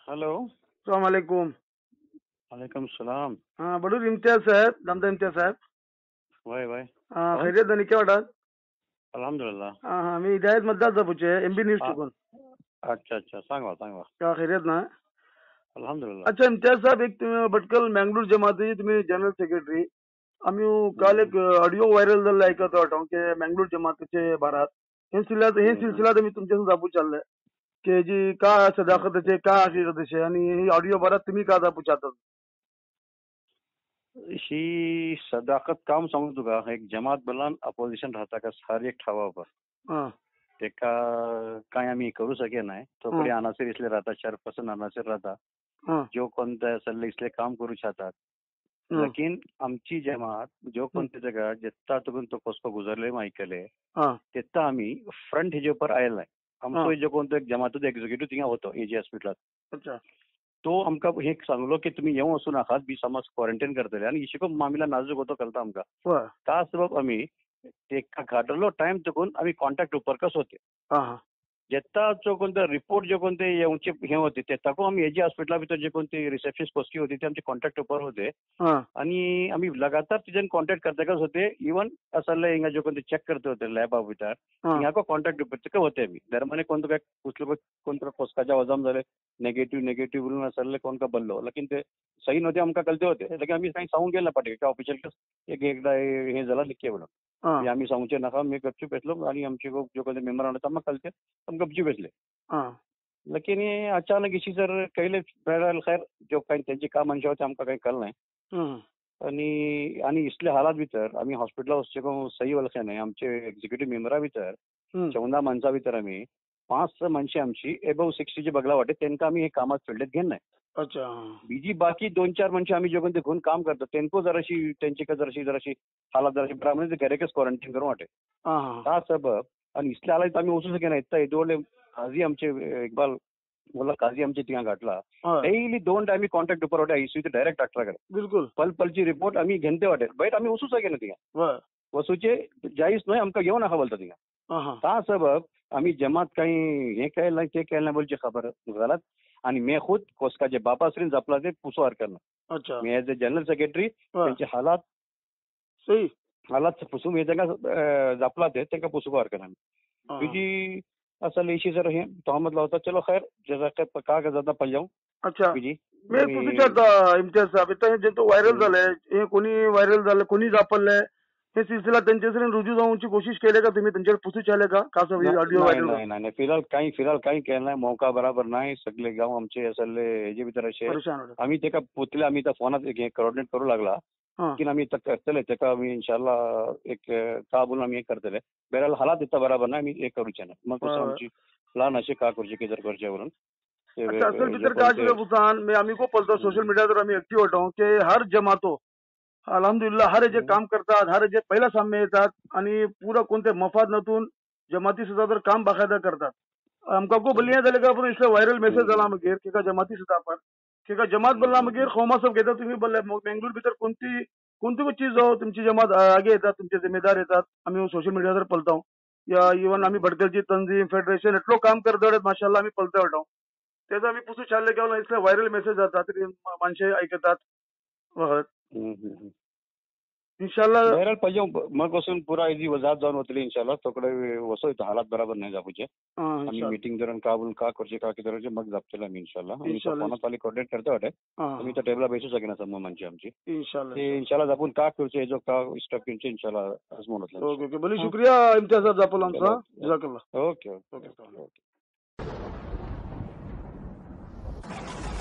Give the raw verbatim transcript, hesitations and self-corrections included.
Hello. अस्सलामुअलैकुम। वालेकुम सलाम। हाँ बड़ूर इम्तियाज साहब, दामदा इम्तियाज साहब. वाय वाय हाँ कौन? खैरियत दानी क्या वाटत? अल्हम्दुलिल्लाह. हाँ हाँ मी हिदायत मतदार पूछे एमबी न्यूज आ, चुकून. अच्छा अच्छा सांगा सांगा. क्या खैरियत ना? अल्हम्दुलिल्लाह. अच्छा इम्तियाज साहब, एक तुम्ही भटकल मँगलोर जमातीचे तुम्ही जनरल सेक्रेटरी. आम्ही काल हम्म, एक ऑडिओ व्हायरल झाला ऐकत होतो की मँगलोर जमातीचे भारत हे सिलसिला हे हम्म, हम्म. सिलसिला तुम्ही तुमच्यासून दाबू चाललंय की जी का सदाकतचे का हकीकतचे आणि ही ऑडिओ भारत तुम्ही का दाबू चाहतात? ही सदाकत काम सांगू तुका एक जमात बलान अपोजिशन राहता का हर एक ठावावर हां तेका काय आम्ही करू शके नाही हां तोकडे अनासर इसले राहता चार पर्सन अनासर राहता हां जो कोणत्या सल्ले इसले काम करू शकतात. हां लेकिन आमची जमात जो कोणत्या जगा जित्ता तुकून तो कसको गुजरले मायकले हां तिथं आम्ही फ्रंट हेजे ऊपर आयल नाही. आमचो हां जो कोणतो एक जमातूच एक्झिक्युटिव्ह थिंगा होतो एजी हॉस्पिटलात. अच्छा तो आमका हे सांगलो की तुम्ही येऊ असू नकात बी समाज क्वारंटाईन करतले आणि इशिको मामिला नाजूक होतो कळता आमका. बर त्या सबब आम्ही ते घाटलो टाइम चुकून आम्ही कॉन्टॅक्ट उपरकस होते. हां हां जेत्ता जो कोणता रिपोर्ट जे कोणते येऊचे हे होते ते ताको आम्ही एजी हॉस्पिटला भितर जे कोणते रिसेप्शनिस्ट पोस्टी होती ते आमचे कॉन्टॅक्ट उपर होते हां आणि आम्ही लगातार तिजन कॉन्टॅक्ट करताकच होते. इवन असले हिंगा जो कोणते चेक करते होते लॅब भितर हां हिंगा को कॉन्टॅक्ट उपर होते आम्ही दरम्यान कोणतं काय कुठलं कोणतं कोसकाच्या वजाम झाले नेगेटिव्ह नेगेटिव्ह बोलून असले कोण का बल्लो लेकिन ते सही नव्हते आमका कळते होते लेकिन आम्ही काही सांगून गेलं पाठे का ऑफिशियल एक एकदा हे झालं लिखे म्हणून हां आम्ही सांगूचे नका मी गपचूप बेसलो आणि आमचे जो कोणते मेंबर आणत आम्हाला कळते हम गपचूप बेसले. हां लेकिन ये अचानक इशी जर कैले बहरहाल खैर जो काही त्यांची का मनशा होते आमका काही कळ नाही. हं आणि आणि इसले हालात भितर आम्ही हॉस्पिटला वचचे सही वलखे नाही आमचे एक्झिक्युटिव्ह मेंबरा भितर हं चौदा माणसा भितर आम्ही पाच मनशी आमची एबव सिक्स्टीची बगला वाटे त्यांना आम्ही हे कामात फिल्डेत घेन नाही. अच्छा हां बीजी बाकी दोन चार मनशी आम्ही जो कोणते घेऊन काम करतो त्यांको जराशी त्यांची का जराशी जराशी हालात जराशी बराबर घरेकच क्वारंटाईन करून वाटे हां हां का सबब आणि इसले आला आम्ही ओसू शके नाही तर दोडले काझी आमचे इकबाल बोला काझी आमचे तिघा गाठला हय डेली दोन टाइम कॉन्टॅक्ट उपर वाटे आयसीयू डायरेक्ट डॉक्टराकडे बिलकुल पल पलची रिपोर्ट आम्ही घेते वाटे बट आम्ही वसू शके ना तिघा बर वसूचे जाईस नाही आमका येऊ नका बोलता तिघा हां हां का सबब आम्ही जमात काही हे केलं नाही ते केलं नाही बोलची खबर घालत आणि मी खुद कोसकाचे बापाश्रीन जपला ते पुसवार करणं अच्छा मी ऍज अ जनरल सेक्रेटरी बर त्यांचे हालात सही हालात पुसून हे त्यांना जपला ते त्यांना पुसवार करणं हां बीजी असल इशी सर हे तोहमत लावता चलो खैर जैसा का का जाता पल जाऊं अच्छा बीजी मी पूछू चाहता इम्तियाज साहब इथं जे तो व्हायरल झालंय हे कोणी व्हायरल झालं कोणी जापललंय हे सिलसिला त्यांच्याकडे रुजू जाऊची कोशिश केले का तुम्ही त्यांच्याकडे पुसू चाले का का सब नाही ऑडिओ नाही व्हायरल नाही नाही फिलहाल काही फिलहाल काही केलं नाही मौका बराबर नाही सगळे गाव आमचे असले हेजे भितर असे परेशान होते आम्ही ते का पुतले आम्ही त्या फोनात कोऑर्डिनेट करू लागला हां लेकिन आम्ही करतले ते का आम्ही इन्शाल्लाह एक का बोलून आम्ही हे करतले बेराल हालात येता बराबर नाही आम्ही हे करूचे नाही मग कसं आमची प्लान असे का करूचे की जर करच्यावरून अच्छा असल भीतर का जो बुसान मैं आम्ही को पलतो सोशल मीडिया तर आम्ही ऍक्टिव्ह होतो की हर जमातो अल्हम्दुलिल्लाह हर जे काम करतात हर जे पहिला सामने येतात आणि पुरा कोणते मफाद नतून जमाती सुद्धा तर काम बाकायदा करतात. आमका को बलिया झाले का आपण इसले व्हायरल मेसेज झाला मागीर की का जमाती सुद्धा आपण की का जमात बोलला मागीर खौमा सब घेता तुम्ही बोलले बेंगलूर भितर कोणती कोणती पण चीज हो तुमची जमात आगे येतात तुमचे जिम्मेदार येतात आम्ही सोशल मीडियावर पलतो या इवन आम्ही भटकलची तंजीम फेडरेशन एटलो काम करतो माशाल्लाह आम्ही पलतो होतो त्याचा आम्ही पुसू चालले की इसले व्हायरल मेसेज जातात तरी माणसे ऐकतात इंशाल्लाह बहरहाल पाहिजे मग बसून पुरा इजी वजात जाऊन होतली इंशाल्लाह तोकडे वसो हालात बराबर नाही जापूचे आम्ही मीटिंग दरन का बोल का करचे का की करायचे मग जापचेला आम्ही इंशाल्लाह आम्ही फोनात आली कोऑर्डिनेट करतो वाटे आम्ही त्या टेबला बेसू शकेना समोर म्हणजे आमची इंशाल्लाह ते इंशाल्लाह जापून का करचे जो का स्टॉप करचे इंशाल्लाह आजमून होतला. ओके ओके बली शुक्रिया इम्तियाज साहब जापल आमचा जजाकल्लाह ओके ओके.